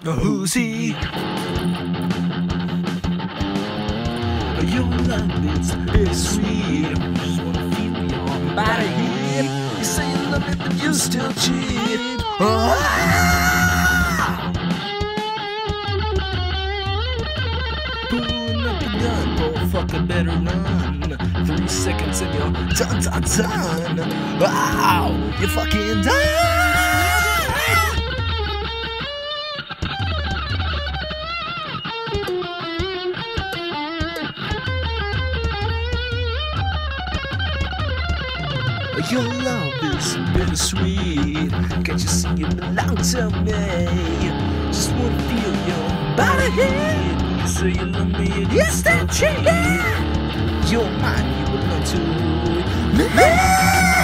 Who's he? Your love is sweet. Just wanna feel your body heat. You say you love me, but you still cheat. Pulling up your gun, motherfucker, better run. 3 seconds and you're done. Wow, you're fucking done. Your love is bittersweet. Can't you see you belong to me? Just wanna feel your body heat. You say you love me and you still cheat. You're mine, you belong to me.